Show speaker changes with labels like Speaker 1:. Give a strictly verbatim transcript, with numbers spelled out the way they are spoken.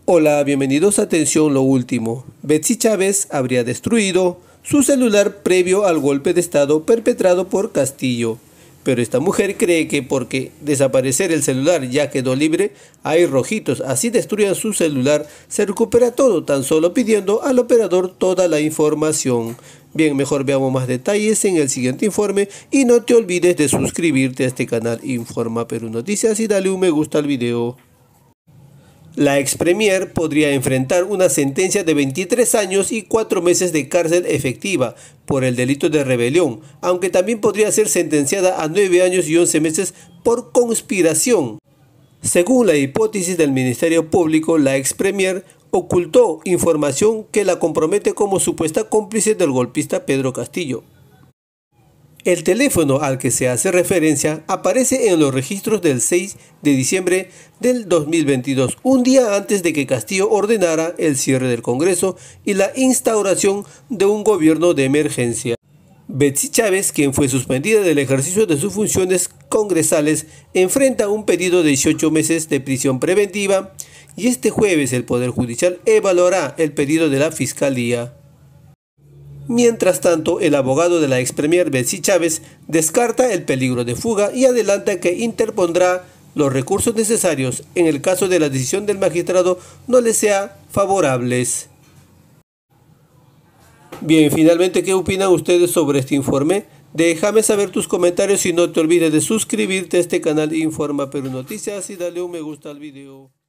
Speaker 1: Hola, bienvenidos a Atención lo último. Betsy Chávez habría destruido su celular previo al golpe de estado perpetrado por Castillo. Pero esta mujer cree que porque desaparecer el celular ya quedó libre, hay rojitos, así destruyan su celular, se recupera todo, tan solo pidiendo al operador toda la información. Bien, mejor veamos más detalles en el siguiente informe y no te olvides de suscribirte a este canal Informa Perú Noticias y dale un me gusta al video. La ex premier podría enfrentar una sentencia de veintitrés años y cuatro meses de cárcel efectiva por el delito de rebelión, aunque también podría ser sentenciada a nueve años y once meses por conspiración. Según la hipótesis del Ministerio Público, la ex premier ocultó información que la compromete como supuesta cómplice del golpista Pedro Castillo. El teléfono al que se hace referencia aparece en los registros del seis de diciembre del dos mil veintidós, un día antes de que Castillo ordenara el cierre del Congreso y la instauración de un gobierno de emergencia. Betsy Chávez, quien fue suspendida del ejercicio de sus funciones congresales, enfrenta un pedido de dieciocho meses de prisión preventiva y este jueves el Poder Judicial evaluará el pedido de la Fiscalía. Mientras tanto, el abogado de la ex premier Betsy Chávez descarta el peligro de fuga y adelanta que interpondrá los recursos necesarios en el caso de la decisión del magistrado no le sea favorables. Bien, finalmente, ¿qué opinan ustedes sobre este informe? Déjame saber tus comentarios y no te olvides de suscribirte a este canal Informa Perú Noticias y darle un me gusta al video.